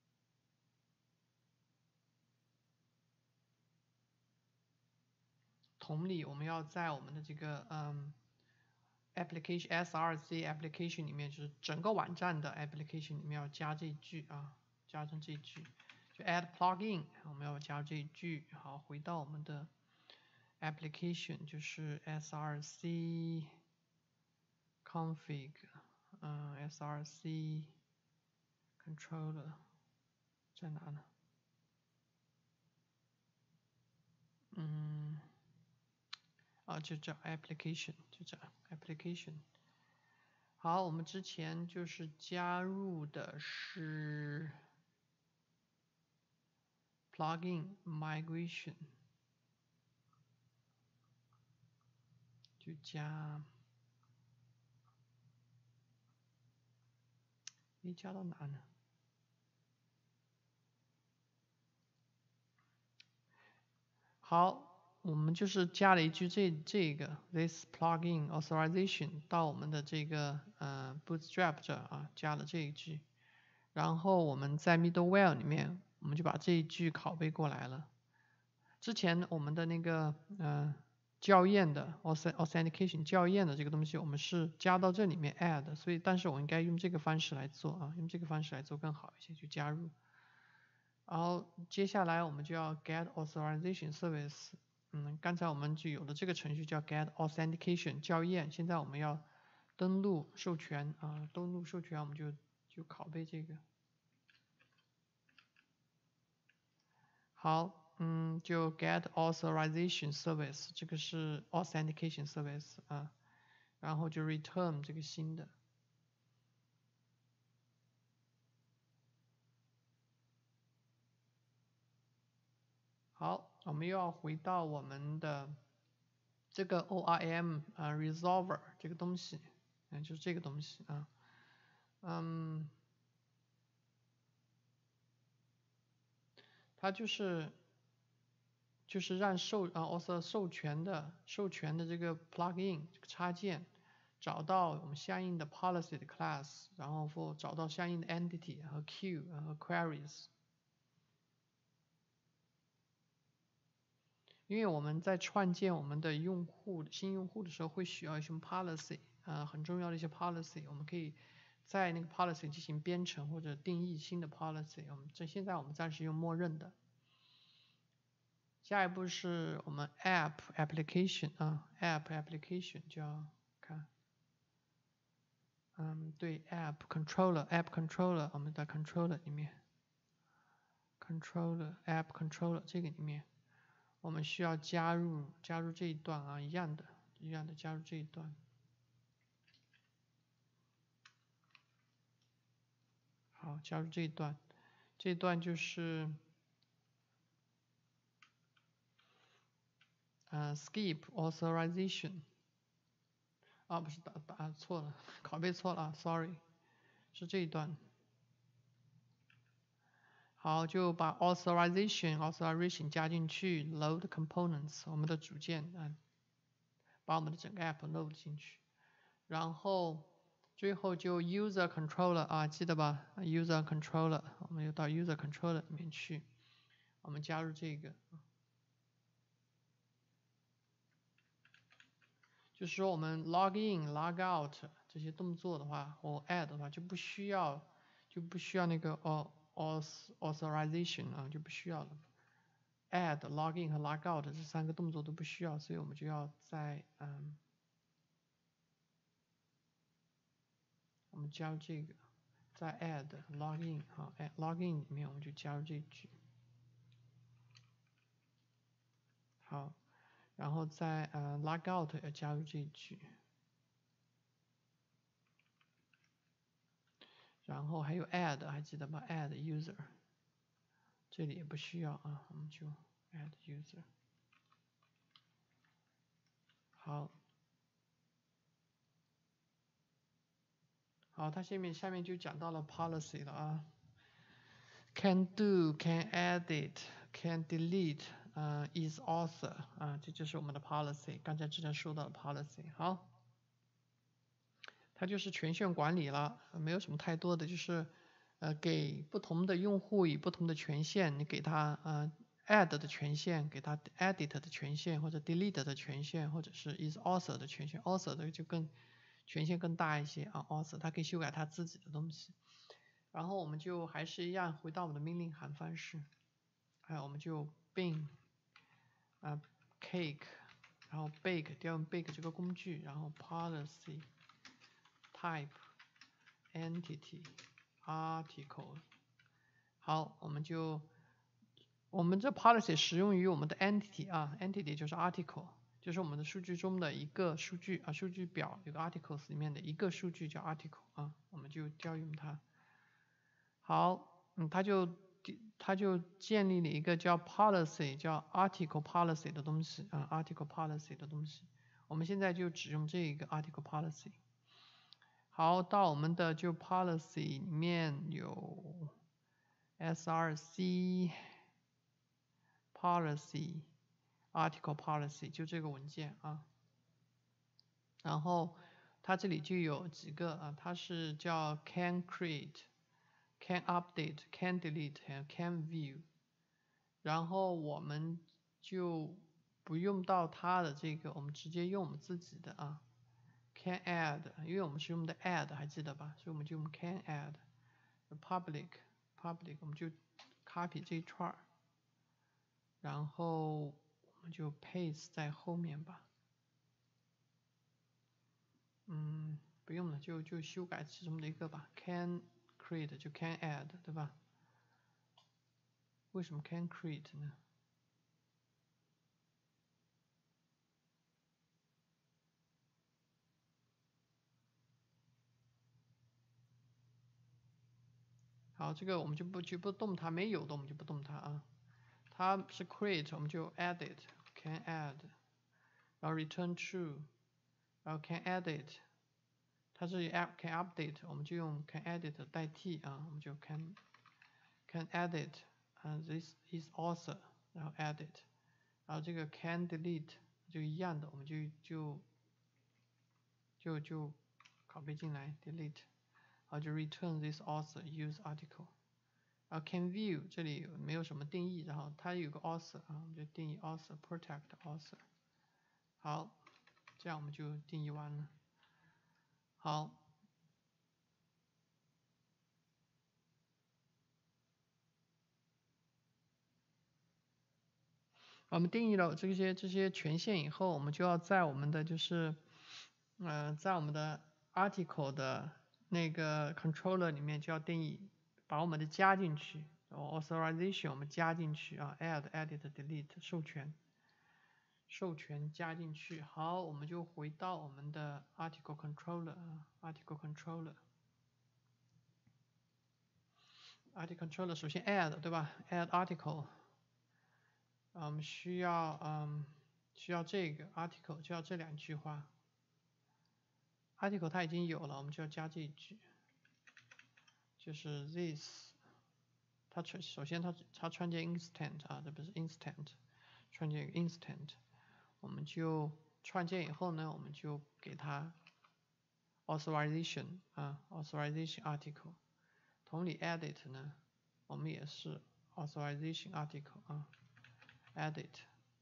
同理，我们要在我们的这个application src application 里面，就是整个网站的 application 里面要加这一句加上这一句，就 add plugin 我们要加这一句。好，回到我们的 application， 就是 src config src controller 在哪呢？就叫 application， 就叫 application。好，我们之前就是加入的是 plugin migration， 就加，加到哪呢？好，我们就是加了一句这个 this plugin authorization 到我们的这个bootstrap 这加了这一句，然后我们在 middleware 里面我们就把这一句拷贝过来了。之前我们的那个校验的 authentication 校验的这个东西我们是加到这里面 add， 所以但是我应该用这个方式来做用这个方式来做更好一些，就加入。然后接下来我们就要 get authorization service， 刚才我们就有了这个程序叫 get authentication 校验，现在我们要登录授权登录授权我们就拷贝这个。好，就 get authorization service， 这个是 authentication service 然后就 return 这个新的。好，我们又要回到我们的这个 ORM resolver 这个东西，就是这个东西它就是让授权的这个 plugin 这个插件找到我们相应的 policy 的 class， 然后找到相应的 entity 和 queue 和 queries。因为我们在创建我们的新用户的时候会需要一些 policy 很重要的一些 policy， 我们可以在那个 policy 进行编程或者定义新的 policy， 现在我们暂时用默认的。下一步是我们 app application app application 就要看对 app controller，我们在 controller 里面 app controller 这个里面，我们需要加入这一段啊，一样的加入这一段。好，加入这一段，这一段就是skip authorization。啊，不是打错了，拷贝错了，sorry，是这一段。好，就把 authorization 加进去 ，load components 我们的组件啊，把我们的整个 app load 进去，然后最后就 user controller 啊，记得吧？user controller，我们又到 user controller 里面去，我们加入这个，就是说我们 log in、log out 这些动作的话，或 add 的话就不需要那个authorization 啊，就不需要了。add、login 和 logout 这3个动作都不需要，所以我们就要在我们加入这个，在 add、login 好 ，login 里面我们就加入这句，好，然后在logout 要加入这句，然后还有 add 还记得吧 ？add user 这里也不需要啊，我们就 add user。好，它下面就讲到了 policy 了啊 ，can do、can edit、can delete、is author 啊，这就是我们的 policy，刚才之前说到的 policy。好，它就是权限管理了，没有什么太多的，就是给不同的用户以不同的权限，你给他add 的权限，给他 edit 的权限，或者 delete 的权限，或者是 is author 的权限，author 的就权限更大一些啊 ，author 它可以修改他自己的东西。然后我们就还是一样回到我们的命令函方式，我们就 bin cake， 然后 bake 调用 bake 这个工具，然后 policy type entity article。好，我们这 policy 使用于我们的 entity 啊 ，entity 就是 article， 就是我们的数据中的一个数据啊，数据表有个 articles 里面的一个数据叫 article 啊，我们就调用它。好，它就建立了一个叫 policy 叫 article policy 的东西啊 article policy 的东西，我们现在就只用这个 article policy。好，到我们的就 policy 里面有 src policy article policy 就这个文件啊，然后它这里就有几个啊，它是叫 can create、can update、can delete 还有 can view， 然后我们就不用到它的这个，我们直接用我们自己的啊 can add， 因为我们是用的 add 还记得吧，所以我们就用 can add public 我们就 copy 这一串，然后我们就 paste 在后面吧。不用了，就修改其中的一个吧。can create 就 can add， 对吧？为什么 can create 呢？好，这个我们就不动它，没有的我们就不动它啊。它是 create， 我们就 edit can add， 然后 return true， 然后 can edit， 它是 can update， 我们就用 can edit 代替啊，我们就 can edit， this is author， 然后 edit， 然后这个 can delete 就一样的，我们就拷贝进来 delete， 然后就 return this author use article。然后 can view 这里没有什么定义，然后它有个 author 啊，我们就定义 author protect author。好，这样我们就定义完了。好，我们定义了这些权限以后，我们就要在我们的就是在我们的 article 的那个 controller 里面就要定义，把我们的加进去，authorization 我们加进去啊 ，add edit delete 授权加进去。好，我们就回到我们的 article controller 啊 ，article controller。article controller 首先 add 对吧 ？add article，我们需要这个 article 就要这2句话。article 它已经有了，我们就要加这一句，就是 this。首先它创建 instant 啊，这不是 instant， 创建一个 instant， 我们就创建以后呢，我们就给它 authorization 啊 authorization article。同理 edit 呢，我们也是 authorization article 啊 edit。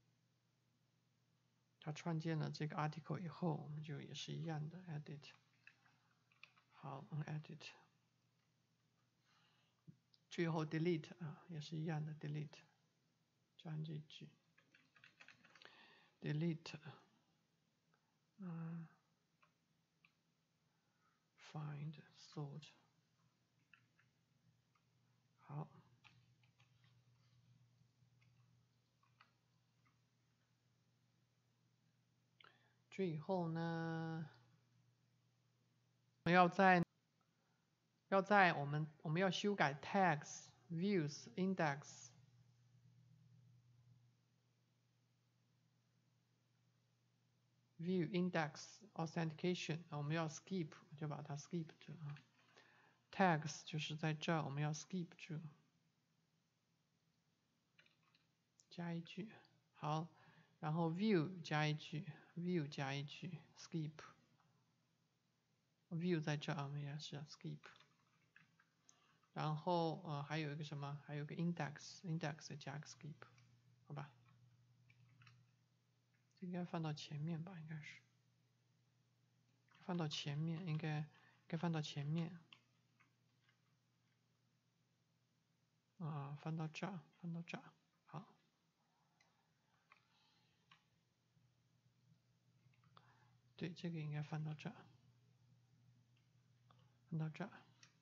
它创建了这个 article 以后，我们就也是一样的 edit。好 edit。最后 delete 啊，也是一样的 delete， 加上这句 delete， find sort。好，最后呢，我们我们要修改 tags views index。view index authentication 我们要 skip， 就把它 skip 住啊。tags 就是在这儿，我们要 skip 住，加一句。好，然后 view 加一句 ，view 加一句 skip。view 在这儿，我们也是要 skip。然后还有一个什么？还有个 index 加个 skip， 好吧？这应该放到前面吧？应该是放到前面，应该放到前面。放到这儿，放到这儿。好，对，这个应该放到这儿，放到这儿。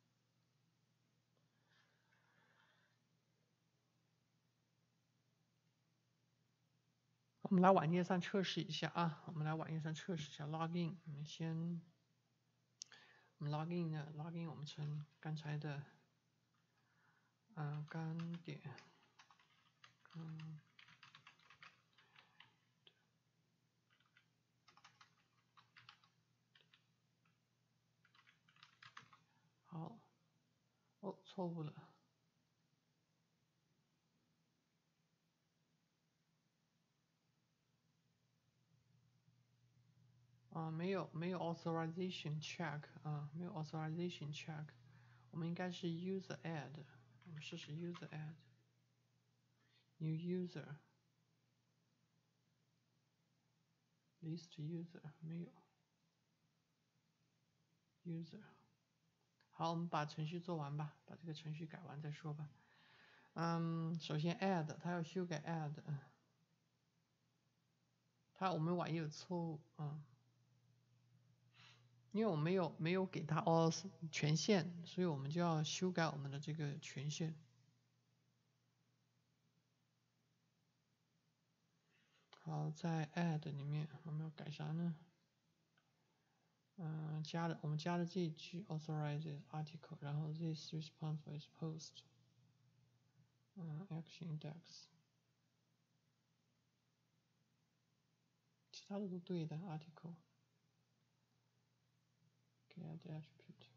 我们来网页上测试一下啊，我们来网页上测试一下 login。我们 login 呢 ，login 我们从刚才的刚点好，错误了。没有 authorization check 没有 authorization check， 我们应该是 user add， 我们试试 user add new user list user 没有 user。好，我们把程序做完吧，把这个程序改完再说吧。首先 add 它要修改 add， 我们网页有错误因为我没有给它权限，所以我们就要修改我们的这个权限。好，在 add 里面我们要改啥呢？我们加了这一句 authorizes article， 然后 this responsible is post， action index， 其他的都对的 article， get attribute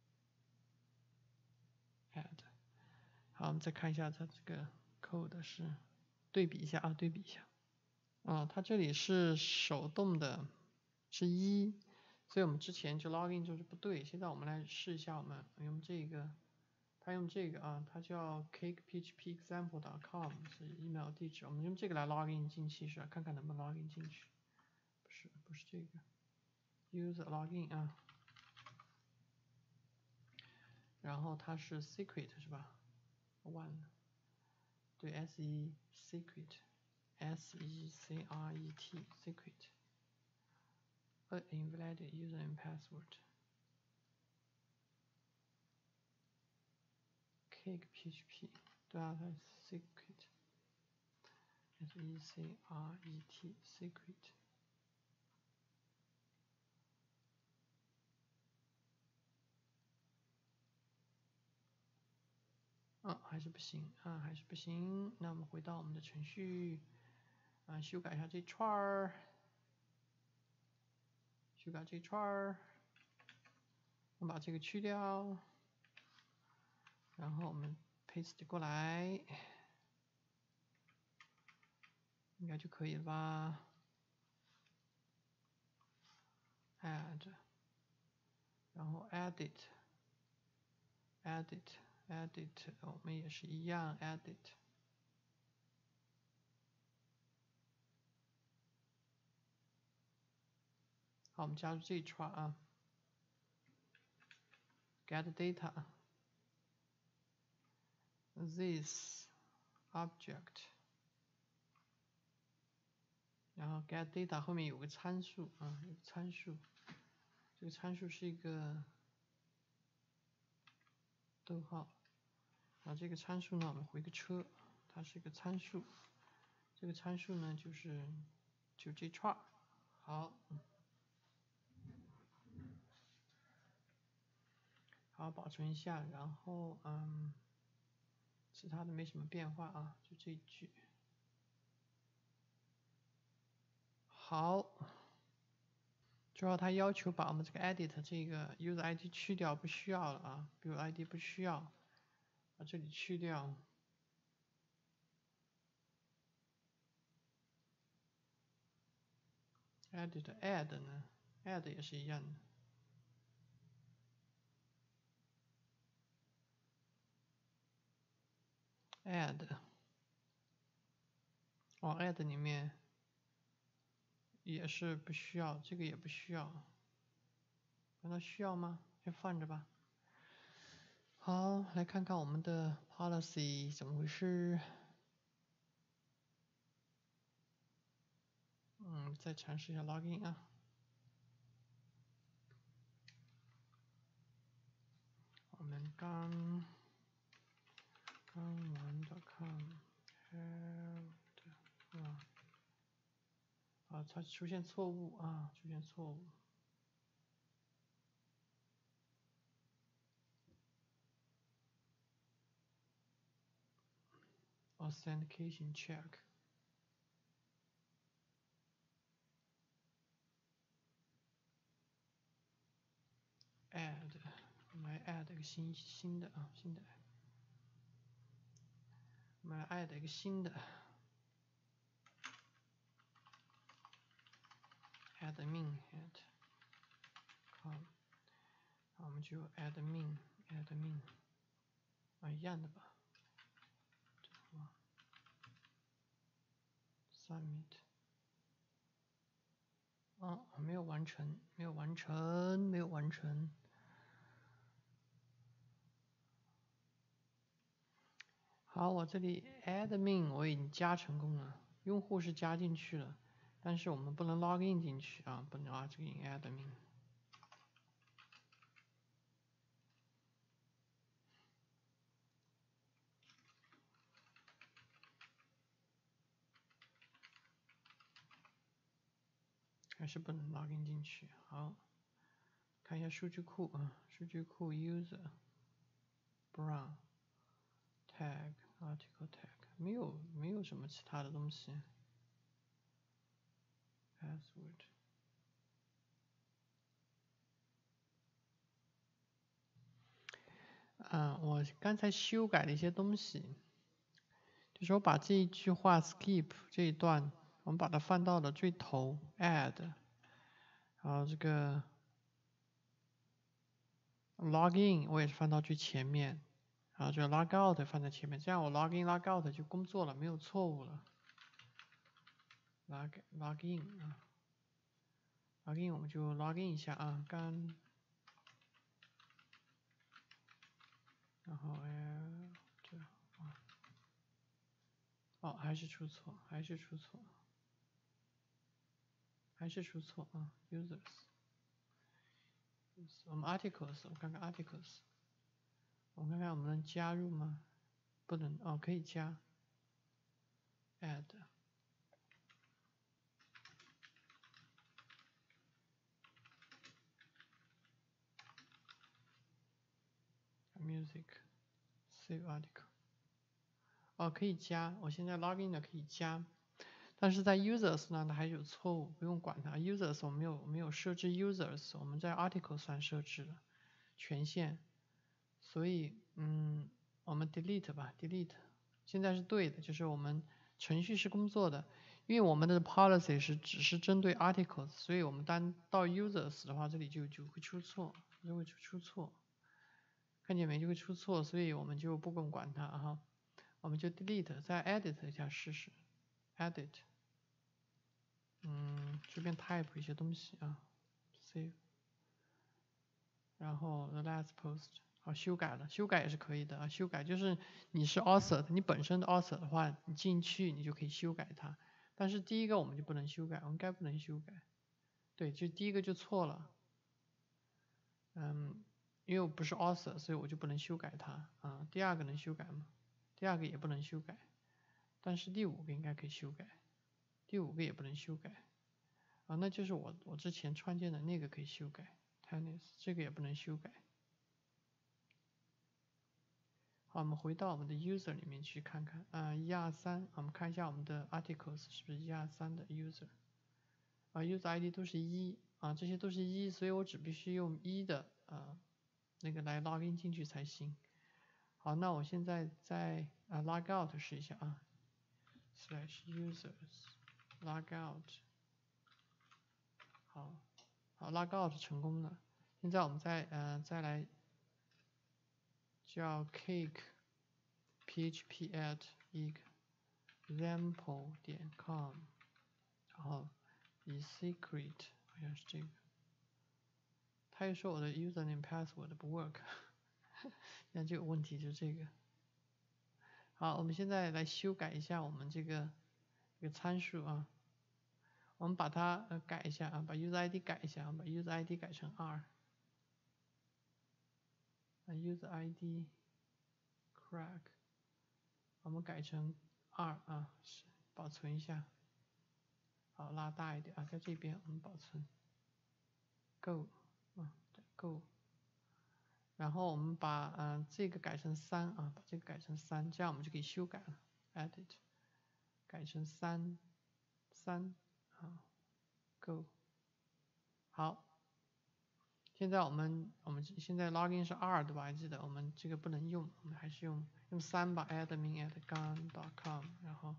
add。好，我们再看一下它这个 code 是对比一下对比一下。它这里是手动的，是1，所以我们之前就 login 就是不对。现在我们来试一下，我们用这个，它用这个它叫 cakephpexample.com 是 email 地址，我们用这个来 login 进去是吧？看看能不能 login 进去。不是这个 user login 然后它是 secret 是吧？1，对 secret secret。invalid user and password。 cake PHP， 对啊，它是 secret， secret secret。还是不行啊，还是不行。那我们回到我们的程序，修改一下这串儿，修改这串儿，我们把这个去掉，然后我们 paste 过来，应该就可以了吧 ？add， 然后 edit， 我们也是一样 edit。好，我们加入这一串啊 ，get data this object， 然后 get data 后面有个参数啊，有个参数，这个参数是一个逗号，然后这个参数呢，我们回个车，它是一个参数，这个参数呢就这串，好。好，保存一下，然后其他的没什么变化啊，就这一句。好，主要它要求把我们这个 edit 这个 user ID 去掉，不需要了啊，比如 ID 不需要，把这里去掉。edit add 呢 ？add 也是一样的。add， add 里面也是不需要，这个也不需要。难道需要吗？先放着吧。好，来看看我们的 policy 怎么回事。再尝试一下 login 啊。我们刚玩的看 它出现错误啊，出现错误。authentication check。add， 我们来 add 一个新的啊，新的。我们来 add 一个新的 admin com， 我们就 admin 一样的吧。submit。没有完成。好，我这里 admin 我已经加成功了，用户是加进去了，但是我们不能 login 进去啊，不能login admin。还是不能 login 进去。好，看一下数据库啊，数据库 user brown tag article tag 没有什么其他的东西。password。我刚才修改了一些东西，就是我把这一句话 skip 这一段，我们把它放到了最头 add， 然后这个 login 我也是放到最前面，然后这个 logout 放在前面，这样我 login logout 就工作了，没有错误了。login 啊 ，login 我们就 login 一下啊，然后还是出错啊 users。我们 articles， 我看看 articles， 我看看我们能加入吗？不能哦，可以加 add music save article 哦，可以加，我现在 login 了可以加，但是在 users 呢它还有错误，不用管它。users 我没有设置 users， 我们在 article 上设置了权限，所以我们 delete 吧 delete， 现在是对的，就是我们程序是工作的，因为我们的 policy 只是针对 articles， 所以我们当到 users 的话，这里就会出错，就会出错，看见没？就会出错，所以我们就不管它哈，我们就 delete， 再 edit 一下试试 ，edit， 这边 type 一些东西啊 ，save， 然后 the last post， 好，修改了，修改也是可以的啊，修改就是你是 author， 你本身的 author 的话，你进去你就可以修改它，但是第一个我们就不能修改，我们该不能修改，对，就第一个就错了，因为我不是 author， 所以我就不能修改它啊，第二个能修改吗？第二个也不能修改，但是第五个应该可以修改，第五个也不能修改啊，那就是我之前创建的那个可以修改 tennis， 这个也不能修改。好，我们回到我们的 user 里面去看看123，我们看一下我们的 articles 是不是123的 user user ID 都是1这些都是1，所以我只必须用1的那个来 login 进去才行。好，那我现在再log out 试一下啊/users log out， 好 log out 成功了。现在我们再来叫 cake php at example.com， 然后secret 好像是这个，他又说我的 username password 不 work， 那这个问题就是这个。好，我们现在来修改一下我们这个参数啊，我们把它改一下啊，把 user ID 改一下，把 user ID 改成2，user ID crack， 我们改成2啊，保存一下，好，拉大一点啊，在这边我们保存 ，go， go， 然后我们把这个改成3啊，把这个改成3，这样我们就可以修改了 ，edit， 改成3啊 ，go， 好，现在我们现在 login 是2对吧？还记得我们这个不能用，我们还是用3吧 admin at gun.com， 然后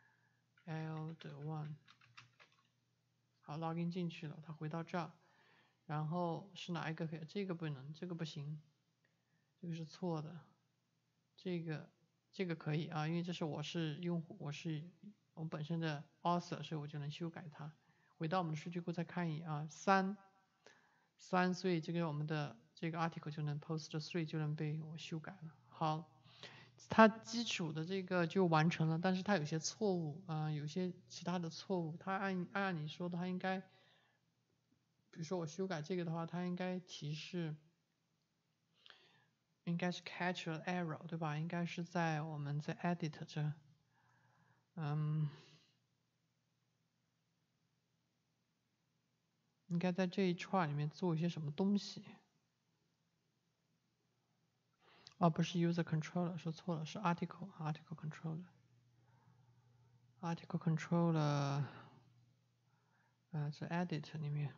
l1， 好 login 进去了，它回到这儿，然后是哪一个可以？这个不能，这个不行，这个是错的，这个可以啊，因为这是我是用户，我本身的 author， 所以我就能修改它。回到我们的数据库再看一眼啊，3，所以这个我们的这个 article 就能 post 3就能被我修改了。好，它基础的这个就完成了，但是它有些错误有些其他的错误，它按你说的，它应该，比如说我修改这个的话，它应该提示。应该是 catch an error 对吧？应该是在我们在 edit 这，应该在这一串里面做一些什么东西。不是 user controller， 说错了，是 article controller。article controller， 在 edit 里面，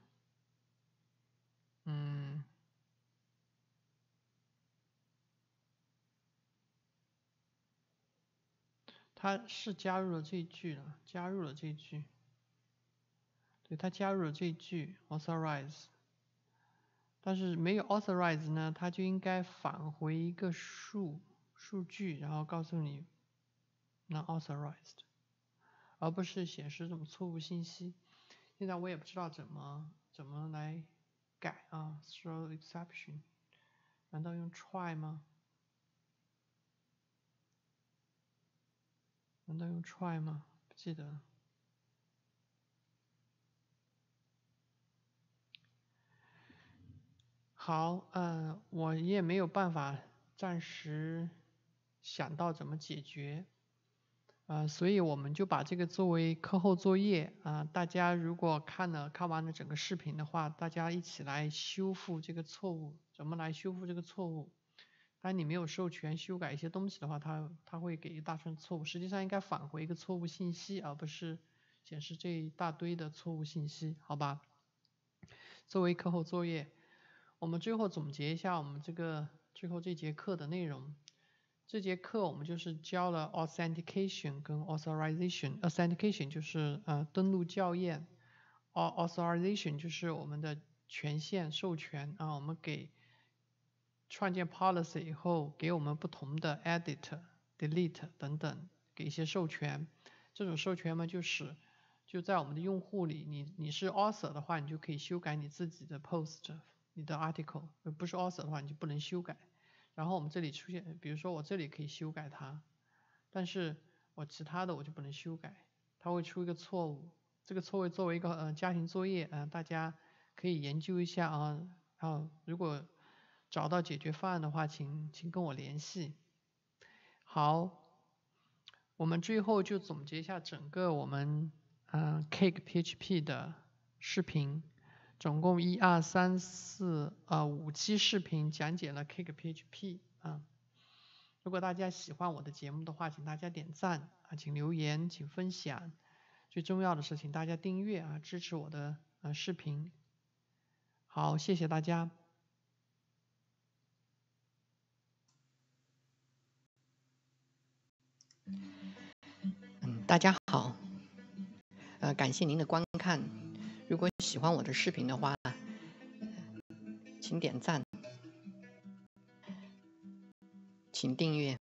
它是加入了这一句了，对，它加入了这一句 authorize， 但是没有 authorize 呢，它就应该返回一个数据，然后告诉你 not authorized， 而不是显示这种错误信息。现在我也不知道怎么来改throw exception， 难道用 try 吗？难道用 try 吗？不记得了。好，我也没有办法暂时想到怎么解决。所以我们就把这个作为课后作业大家如果看完了整个视频的话，大家一起来修复这个错误。怎么来修复这个错误？当你没有授权修改一些东西的话，它会给一大串错误，实际上应该返回一个错误信息，而不是显示这一大堆的错误信息，好吧？作为课后作业，我们最后总结一下我们最后这节课的内容。这节课我们就是教了 authentication 跟 authorization。authentication 就是登录校验，authorization 就是我们的权限授权我们给创建 policy 以后，给我们不同的 edit、delete 等等给一些授权。这种授权嘛，就在我们的用户里，你是 author 的话，你就可以修改你自己的 post、你的 article；不是 author 的话，你就不能修改。然后我们这里出现，比如说我这里可以修改它，但是我其他的我就不能修改，它会出一个错误。这个错误作为一个家庭作业大家可以研究一下如果找到解决方案的话，请跟我联系。好，我们最后就总结一下整个我们Cake PHP 的视频，总共1、2、3、4、5期视频讲解了 Cake PHP 如果大家喜欢我的节目的话，请大家点赞请留言，请分享。最重要的是，请大家订阅支持我的视频。好，谢谢大家。 大家好，感谢您的观看。如果喜欢我的视频的话，请点赞，请订阅。